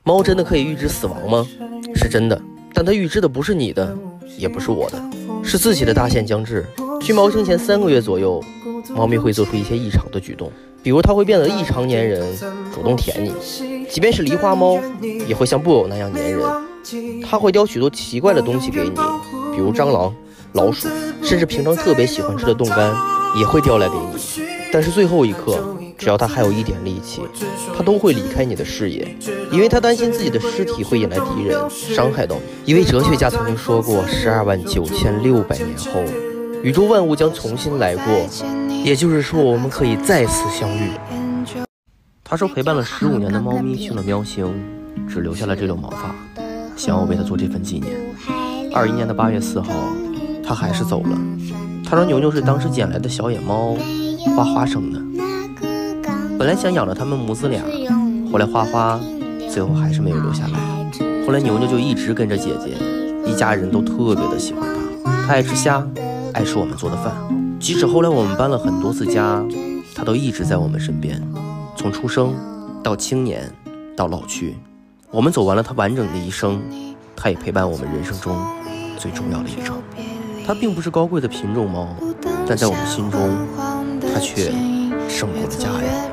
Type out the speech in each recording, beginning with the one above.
猫真的可以预知死亡吗？是真的，但它预知的不是你的，也不是我的，是自己的大限将至。去猫生前3个月左右，猫咪会做出一些异常的举动，比如它会变得异常粘人，主动舔你，即便是狸花猫也会像布偶那样粘人。它会叼许多奇怪的东西给你，比如蟑螂、老鼠，甚至平常特别喜欢吃的冻干也会叼来给你。但是最后一刻，只要它还有一点力气，它都会离开你的视野，因为它担心自己的尸体会引来敌人，伤害到你。一位哲学家曾经说过，129600年后，宇宙万物将重新来过，也就是说，我们可以再次相遇。他说，陪伴了15年的猫咪去了喵星，只留下了这绺毛发，想要为他做这份纪念。21年的8月4号，他还是走了。他说，牛牛是当时捡来的小野猫花花生的，本来想养了他们母子俩，后来花花最后还是没有留下来。后来牛牛就一直跟着姐姐，一家人都特别的喜欢他。他爱吃虾，爱吃我们做的饭，即使后来我们搬了很多次家，他都一直在我们身边。从出生到青年到老去，我们走完了他完整的一生，他也陪伴我们人生中最重要的一程。它并不是高贵的品种猫，但在我们心中，它却胜过了家人。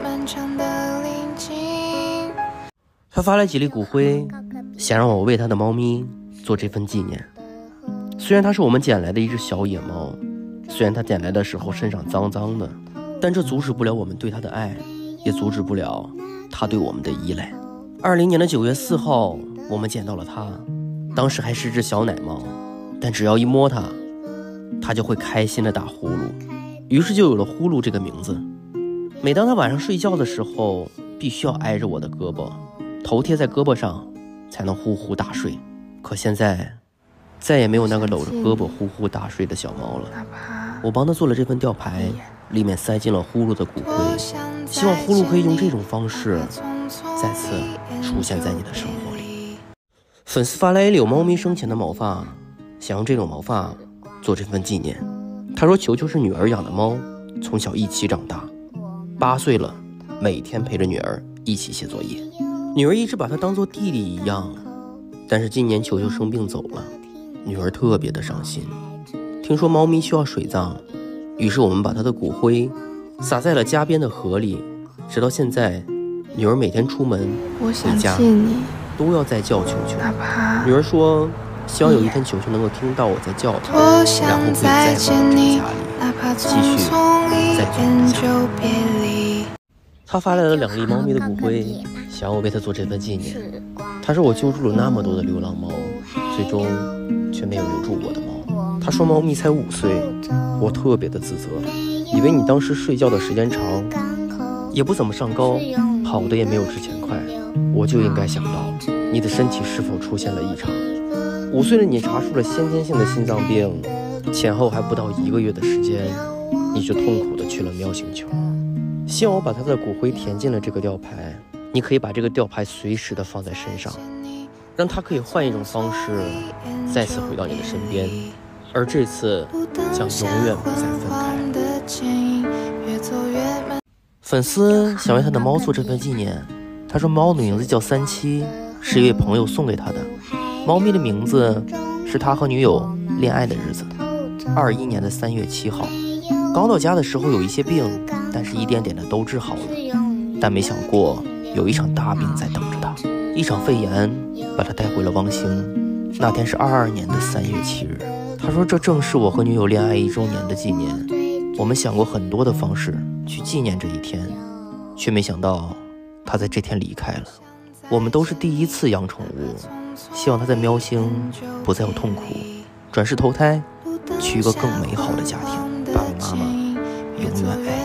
他发来几粒骨灰，想让我为他的猫咪做这份纪念。虽然它是我们捡来的一只小野猫，虽然它捡来的时候身上脏脏的，但这阻止不了我们对它的爱，也阻止不了它对我们的依赖。20年的9月4号，我们捡到了它，当时还是只小奶猫，但只要一摸它，它就会开心的打呼噜，于是就有了呼噜这个名字。每当它晚上睡觉的时候，必须要挨着我的胳膊，头贴在胳膊上才能呼呼大睡。可现在再也没有那个搂着胳膊呼呼大睡的小猫了。我帮他做了这份吊牌，里面塞进了呼噜的骨灰，希望呼噜可以用这种方式再次出现在你的生活里。粉丝发来一绺猫咪生前的毛发，想用这种毛发做这份纪念。他说，球球是女儿养的猫，从小一起长大，8岁了，每天陪着女儿一起写作业，女儿一直把他当作弟弟一样。但是今年球球生病走了，女儿特别的伤心。听说猫咪需要水葬，于是我们把她的骨灰撒在了家边的河里。直到现在，女儿每天出门回家都要再叫球球。女儿说，希望有一天球球能够听到我在叫她，然后可以再回到这个家里，继续再走下。他发来了2粒猫咪的骨灰，想要我为他做这份纪念。他说，我救助了那么多的流浪猫，最终却没有留住我的猫。他说，猫咪才5岁，我特别的自责，以为你当时睡觉的时间长，也不怎么上高，跑得也没有之前快，我就应该想到你的身体是否出现了异常。5岁的你查出了先天性的心脏病，前后还不到1个月的时间，你就痛苦的去了喵星球。希望我把他的骨灰填进了这个吊牌，你可以把这个吊牌随时的放在身上，让他可以换一种方式再次回到你的身边，而这次将永远不再分开。粉丝想为他的猫做这份纪念，他说，猫的名字叫37，是一位朋友送给他的。猫咪的名字是他和女友恋爱的日子，21年的3月7号。刚到家的时候有一些病，但是一点点的都治好了。但没想过有一场大病在等着他，一场肺炎把他带回了汪星。那天是22年的3月7日。他说，这正是我和女友恋爱1周年的纪念。我们想过很多的方式去纪念这一天，却没想到他在这天离开了。我们都是第一次养宠物，希望他在喵星不再有痛苦，转世投胎，去一个更美好的家庭。爸爸妈妈永远爱。